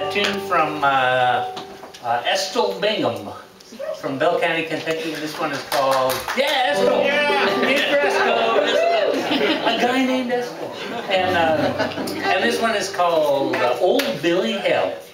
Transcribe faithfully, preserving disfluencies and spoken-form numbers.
a tune from uh, uh, Estill Bingham from Bell County, Kentucky. And this one is called, yeah, Estill. Yeah, Mister Estill. A guy named Estill. And, uh, and this one is called uh, Old Billy Hell.